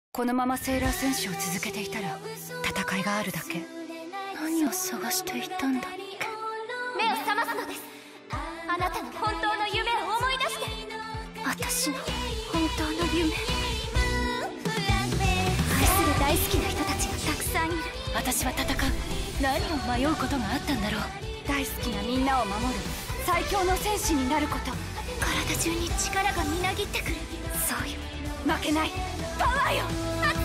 このままセーラー戦士を続けていたら戦いがあるだけ。何を探していたんだっけ。 目を覚ますのです。あなたの本当の夢を思い出して。 私の本当の夢。 愛する大好きな人たちがたくさんいる。 私は戦う。何を迷うことがあったんだろう。大好きなみんなを守る最強の戦士になること。 体中に力がみなぎってくる。 そうよ、負けないパワーよ。